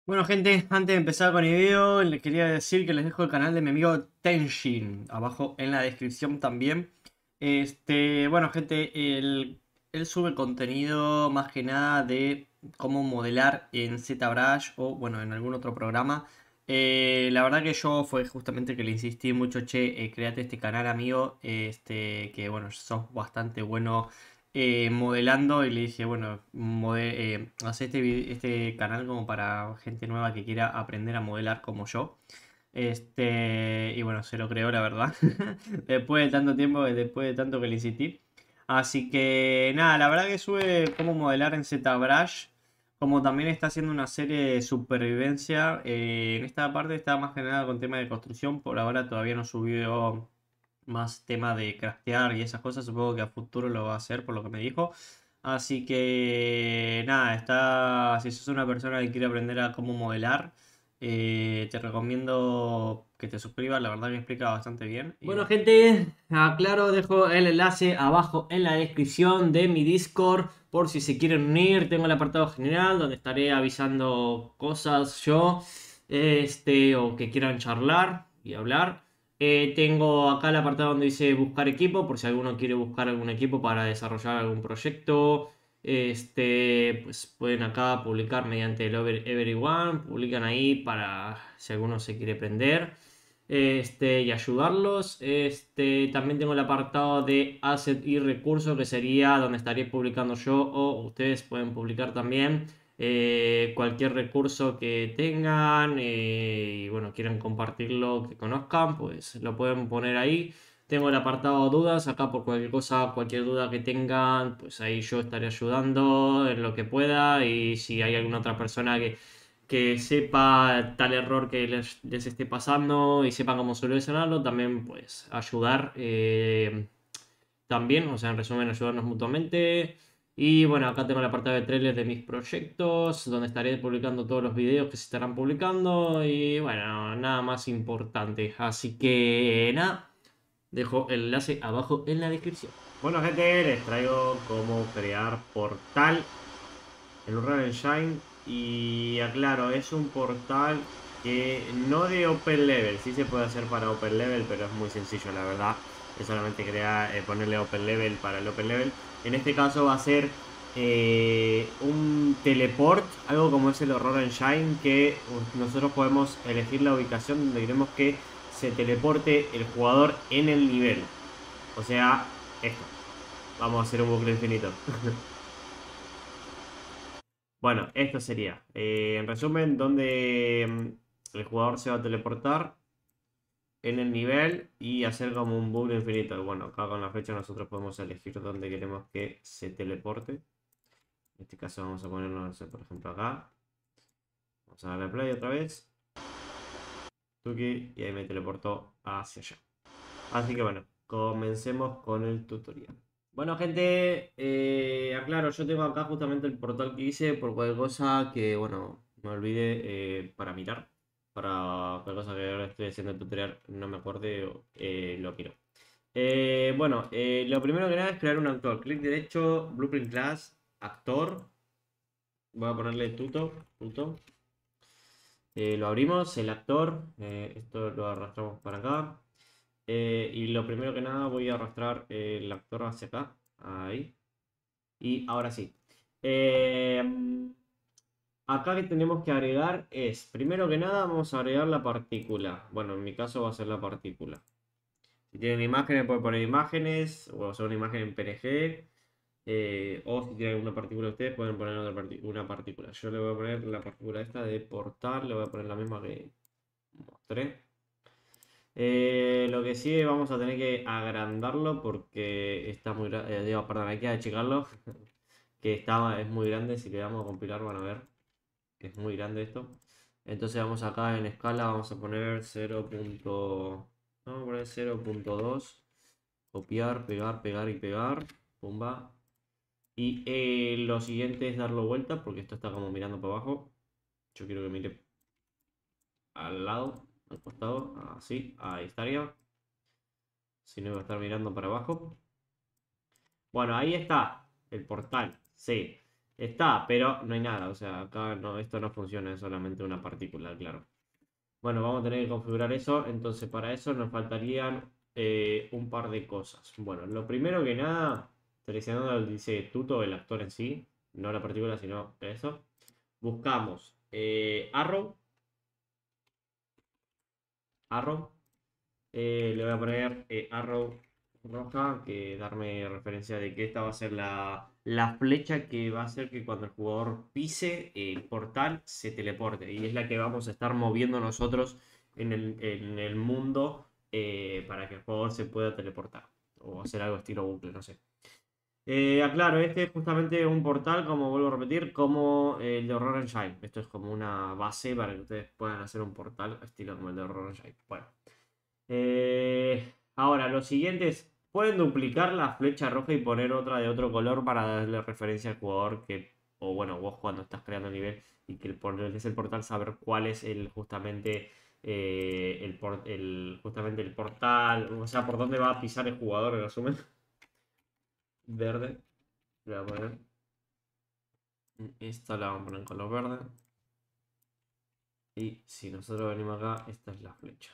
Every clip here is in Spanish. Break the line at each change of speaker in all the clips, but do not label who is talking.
Bueno, gente, antes de empezar con el video, les quería decir que les dejo el canal de mi amigo Tenshin abajo en la descripción también. Bueno, gente, él sube contenido más que nada de cómo modelar en ZBrush o, bueno, en algún otro programa. La verdad que yo fue justamente que le insistí mucho, che, créate este canal, amigo, que, bueno, sos bastante bueno modelando y le dije, bueno, haz este canal como para gente nueva que quiera aprender a modelar como yo. Y bueno, se lo creó, la verdad. Después de tanto tiempo, después de tanto que le insistí. Así que nada, la verdad que sube cómo modelar en ZBrush. Como también está haciendo una serie de supervivencia. En esta parte está más que nada con tema de construcción. Por ahora todavía no subió más tema de craftear y esas cosas. Supongo que a futuro lo va a hacer por lo que me dijo. Así que nada, si sos una persona que quiere aprender a cómo modelar, te recomiendo que te suscribas. La verdad que explica bastante bien. Y
Bueno,
bueno.
gente, aclaro, dejo el enlace abajo en la descripción de mi Discord por si se quieren unir. Tengo el apartado general donde estaré avisando cosas yo, o que quieran charlar y hablar. Tengo acá el apartado donde dice buscar equipo, por si alguno quiere buscar algún equipo para desarrollar algún proyecto. Pues pueden acá publicar mediante el Everyone, publican ahí para si alguno se quiere prender y ayudarlos. También tengo el apartado de asset y recursos, que sería donde estaría publicando yo o ustedes pueden publicar también cualquier recurso que tengan y bueno, quieran compartirlo, que conozcan, pues lo pueden poner ahí. Tengo el apartado dudas, acá por cualquier cosa, cualquier duda que tengan, pues ahí yo estaré ayudando en lo que pueda y si hay alguna otra persona que sepa tal error que les esté pasando y sepan cómo solucionarlo, también pues ayudar también, o sea, en resumen, ayudarnos mutuamente. Y bueno, acá tengo el apartado de trailers de mis proyectos, donde estaré publicando todos los videos que se estarán publicando y bueno, nada más importante. Así que nada, dejo el enlace abajo en la descripción.
Bueno, gente, les traigo cómo crear portal en Unreal Engine. Y aclaro, es un portal que no de Open Level, sí se puede hacer para Open Level, pero es muy sencillo, la verdad. Es solamente ponerle Open Level para el Open Level. En este caso va a ser un teleport, algo como es el Horror Engine, que nosotros podemos elegir la ubicación donde queremos que se teleporte el jugador en el nivel. O sea, esto. Vamos a hacer un bucle infinito. Bueno, esto sería, en resumen, donde el jugador se va a teleportar en el nivel y hacer como un bucle infinito. Bueno, acá con la flecha nosotros podemos elegir dónde queremos que se teleporte. En este caso vamos a ponernos, no sé, por ejemplo, acá. Vamos a darle a play otra vez. Tuki, y ahí me teleportó hacia allá. Así que bueno, comencemos con el tutorial. Bueno, gente, aclaro, yo tengo acá justamente el portal que hice por cualquier cosa que, bueno, me olvide para mirar. Para cualquier cosa que ahora estoy haciendo el tutorial no me acuerde, lo quiero. Lo primero que nada es crear un actor. Clic derecho, Blueprint Class, actor. Voy a ponerle tuto. Lo abrimos, el actor. Esto lo arrastramos para acá. Y lo primero que nada voy a arrastrar el actor hacia acá. Ahí. Y ahora sí. Eh, Acá que tenemos que agregar es, primero que nada vamos a agregar la partícula. Bueno, en mi caso va a ser la partícula. Si tienen imágenes pueden poner imágenes o hacer una imagen en PNG. O si tienen alguna partícula ustedes pueden poner una partícula. Yo le voy a poner la partícula esta de portal. Le voy a poner la misma que mostré. Lo que sí vamos a tener que agrandarlo porque está muy grande. Digo, perdón, hay que achicarlo. Que es muy grande. Si le damos a compilar van a ver que es muy grande esto. Entonces vamos acá en escala, vamos a poner 0.2. Copiar, pegar, pegar y pegar. Pumba. Y lo siguiente es darlo vuelta porque esto está como mirando para abajo. Yo quiero que mire al lado, al costado. Así, ahí estaría. Si no, iba a estar mirando para abajo. Bueno, ahí está el portal. Sí.
Está, pero no hay nada. O sea, acá no, esto no funciona, es solamente una partícula, claro. Bueno, vamos a tener que configurar eso. Entonces, para eso nos faltarían un par de cosas. Bueno, lo primero que nada, seleccionando dice Tuto, el actor en sí, no la partícula, sino eso. Buscamos Arrow. Arrow. Le voy a poner Arrow roja, que darme referencia de que esta va a ser la flecha que va a hacer que cuando el jugador pise el portal se teleporte. Y es la que vamos a estar moviendo nosotros en el mundo para que el jugador se pueda teleportar. O hacer algo estilo bucle, no sé. Aclaro, este es justamente un portal, como vuelvo a repetir, como el de Horror Engine. Esto es como una base para que ustedes puedan hacer un portal estilo como el de Horror Engine. Bueno. Ahora, los siguientes. Pueden duplicar la flecha roja y poner otra de otro color para darle referencia al jugador que, o bueno, vos cuando estás creando el nivel y que es el portal, saber cuál es justamente justamente el portal, o sea, por dónde va a pisar el jugador en resumen. Verde. Le voy a poner. Esta la vamos a poner en color verde. Y si nosotros venimos acá, esta es la flecha.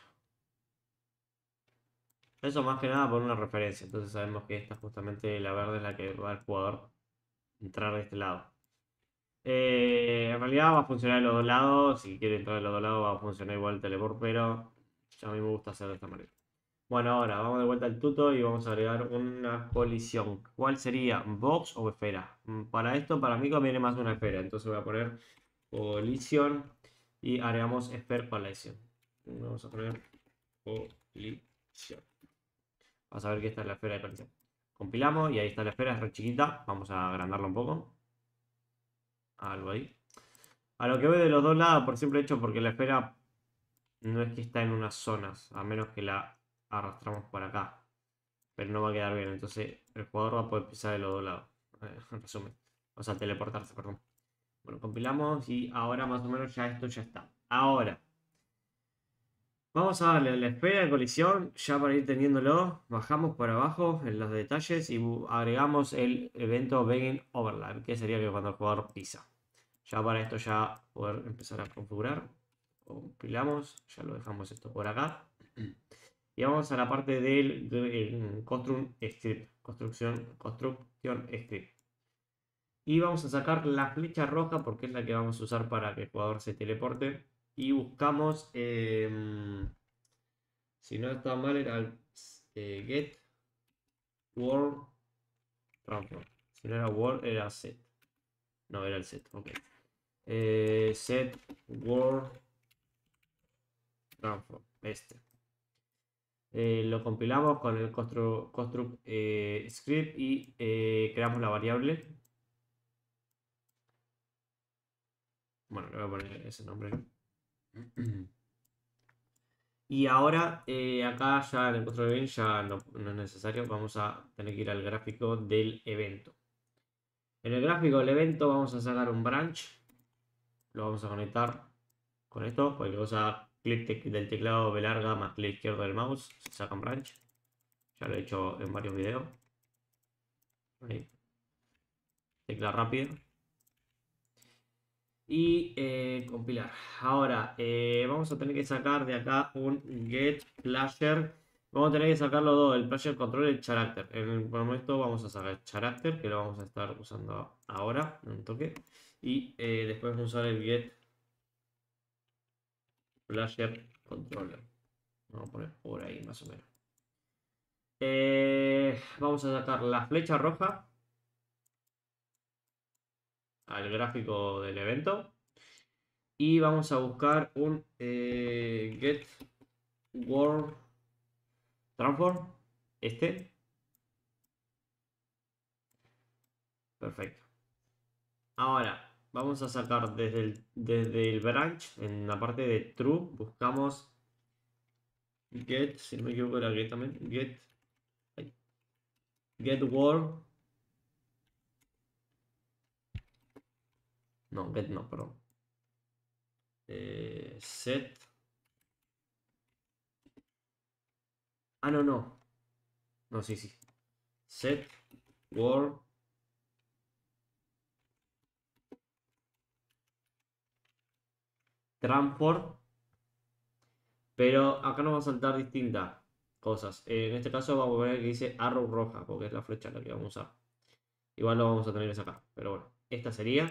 Eso más que nada por una referencia. Entonces sabemos que esta justamente la verde es la que va el jugador entrar de este lado. En realidad va a funcionar de los dos lados. Si quiere entrar de los dos lados va a funcionar igual el teleport, pero a mí me gusta hacer de esta manera. Bueno, ahora vamos de vuelta al tuto y vamos a agregar una colisión. ¿Cuál sería? ¿Box o esfera? Para esto, para mí conviene más una esfera. Entonces voy a poner colisión y agregamos Sphere Collision. Vamos a poner colisión. Vamos a ver que esta es la esfera de colisión. Compilamos y ahí está la esfera, es re chiquita. Vamos a agrandarla un poco. Algo ahí. A lo que voy de los dos lados, por simple hecho, porque la esfera no es que está en unas zonas, a menos que la arrastramos por acá. Pero no va a quedar bien, entonces el jugador va a poder pisar de los dos lados. En resumen. O sea, teleportarse, perdón. Bueno, compilamos y ahora más o menos ya esto ya está. Ahora, vamos a darle a la esfera de colisión, ya para ir teniéndolo, bajamos por abajo en los detalles y agregamos el evento Begin Overlap, que sería que cuando el jugador pisa. Ya para esto ya poder empezar a configurar. Compilamos, ya lo dejamos esto por acá. Y vamos a la parte del Construct Script, construcción script. Y vamos a sacar la flecha roja porque es la que vamos a usar para que el jugador se teleporte. Y buscamos, si no está mal, era el get world transform. Si no era world, era set. No, era el set, ok. Set world transform, este. Lo compilamos con el construct script y creamos la variable. Bueno, le voy a poner ese nombre yo. Y ahora, acá ya en el control event ya no es necesario. Vamos a tener que ir al gráfico del evento. En el gráfico del evento vamos a sacar un branch. Lo vamos a conectar con esto. Cualquier cosa, clic del teclado B larga más clic izquierdo del mouse. Se saca un branch. Ya lo he hecho en varios videos. Ahí. Tecla rápida. Y compilar. Ahora vamos a tener que sacar de acá un get player. Vamos a tener que sacar los dos, el player control y el character. En el momento vamos a sacar el character, que lo vamos a estar usando ahora, en un toque. Y después vamos a usar el get player controller. Vamos a poner por ahí más o menos. Vamos a sacar la flecha roja al gráfico del evento. Y vamos a buscar un get world transform. Este. Perfecto. Ahora vamos a sacar desde el branch, en la parte de true, buscamos get, si no me equivoco era get también, get world. No, get no, perdón. Set. Ah, no, no. No, sí, sí. Set world Transport. Pero acá nos va a saltar distintas cosas. En este caso vamos a poner que dice arrow roja, porque es la flecha la que vamos a usar. Igual lo vamos a tener que sacar. Pero bueno, esta sería.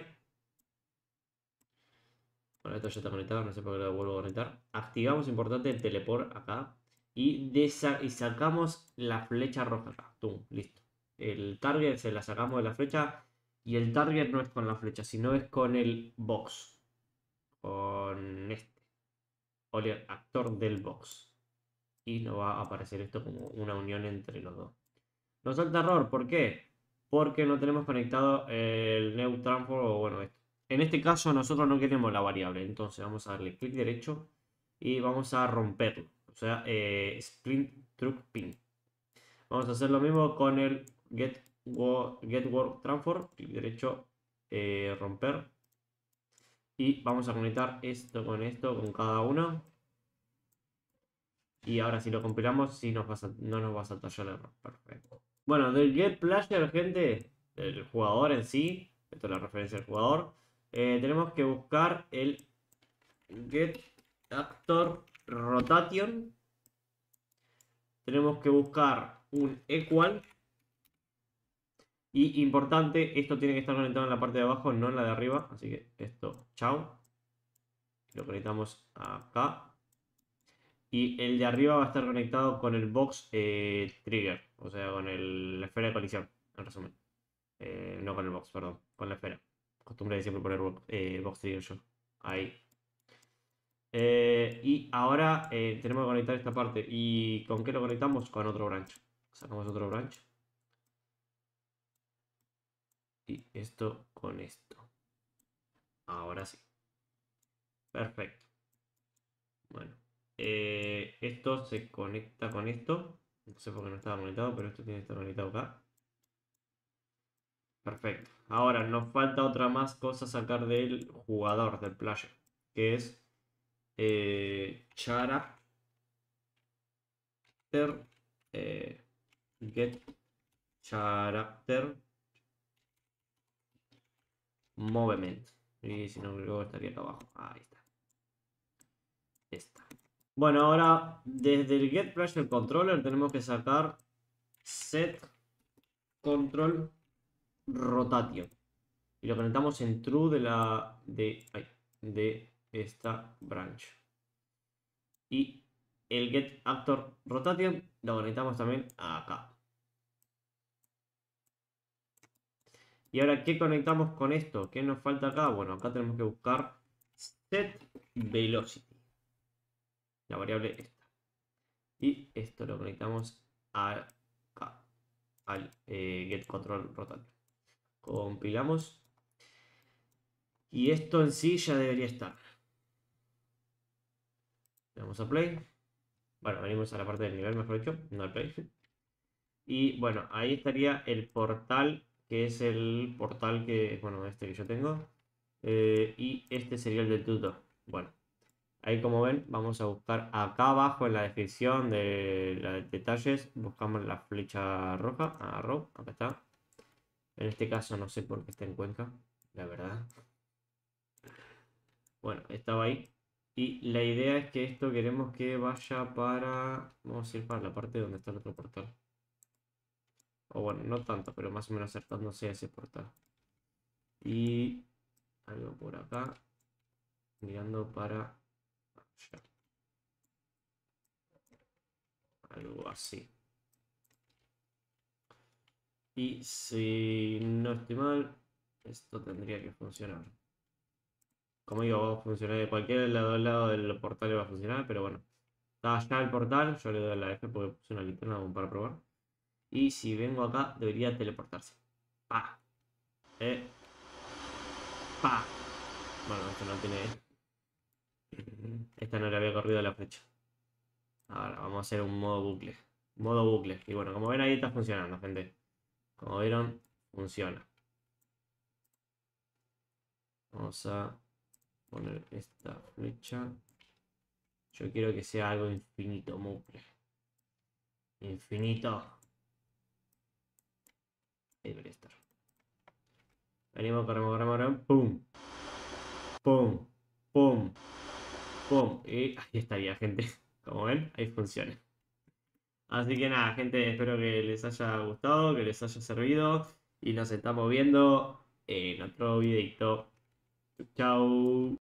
Bueno, esto ya está conectado, no sé por qué lo vuelvo a conectar. Activamos, importante, el teleport acá. Y sacamos la flecha roja acá. Tum, listo. El target se la sacamos de la flecha. Y el target no es con la flecha, sino es con el box. Con este. O el actor del box. Y nos va a aparecer esto como una unión entre los dos. Nos salta error, ¿por qué? Porque no tenemos conectado el new transform o bueno, esto. En este caso nosotros no queremos la variable, entonces vamos a darle clic derecho y vamos a romperlo. O sea, sprint truck pin. Vamos a hacer lo mismo con el get word transform, clic derecho, romper. Y vamos a conectar esto con cada uno. Y ahora si lo compilamos, sí no nos va a saltar ya el error. Perfecto. Bueno, del Get Player, gente, del jugador en sí, esto es la referencia del jugador, tenemos que buscar el Get Actor Rotation. Tenemos que buscar un equal. Y importante, esto tiene que estar conectado en la parte de abajo, no en la de arriba. Así que esto, chao. Lo conectamos acá. Y el de arriba va a estar conectado con el box trigger, o sea, con la esfera de colisión, en resumen. No con el box, perdón, con la esfera. Costumbre de siempre poner box trigger yo. Ahí. Y ahora tenemos que conectar esta parte. ¿Y con qué lo conectamos? Con otro branch. Sacamos otro branch. Y esto con esto. Ahora sí. Perfecto. Bueno. Esto se conecta con esto. No sé por qué no estaba conectado, pero esto tiene que estar conectado acá. Perfecto. Ahora nos falta otra más cosa sacar del jugador, del player. Que es character get character movement. Y si no, luego estaría acá abajo. Ahí está. Esta. Bueno, ahora desde el get player controller tenemos que sacar set control rotation. Y lo conectamos en true de esta branch. Y el get actor rotation lo conectamos también acá. Y ahora, ¿qué conectamos con esto? ¿Qué nos falta acá? Bueno, acá tenemos que buscar set velocity. La variable esta. Y esto lo conectamos acá. Al get control rotation. Compilamos. Y esto en sí ya debería estar. Le damos a play. Bueno, venimos a la parte del nivel, mejor dicho, no al play. Y bueno, ahí estaría el portal, que es el portal que, bueno, este que yo tengo. Y este sería el del tutor. Bueno, ahí como ven, vamos a buscar acá abajo en la descripción de los detalles, buscamos la flecha roja, arrow, acá está. En este caso no sé por qué está en Cuenca, la verdad. Bueno, estaba ahí. Y la idea es que esto queremos que vaya para... Vamos a ir para la parte donde está el otro portal. O bueno, no tanto, pero más o menos acercándose a ese portal. Y algo por acá. Mirando para allá. Algo así. Y si no estoy mal, esto tendría que funcionar. Como digo, va a funcionar de cualquier lado del portal va a funcionar, pero bueno. Está allá el portal, yo le doy a la F porque puse una linterna como para probar. Y si vengo acá, debería teleportarse. Pa. Pa. Bueno, esto no tiene. Esta no le había corrido la flecha. Ahora vamos a hacer un modo bucle. Modo bucle. Y bueno, como ven ahí está funcionando, gente. Como vieron, funciona. Vamos a poner esta flecha. Yo quiero que sea algo infinito, bucle. Infinito. Ahí debería estar. Venimos, corremos. ¡Pum! ¡Pum! ¡Pum! Pum, y ahí estaría, gente. Como ven, ahí funciona. Así que nada, gente, espero que les haya gustado, que les haya servido. Y nos estamos viendo en otro videito. Chau.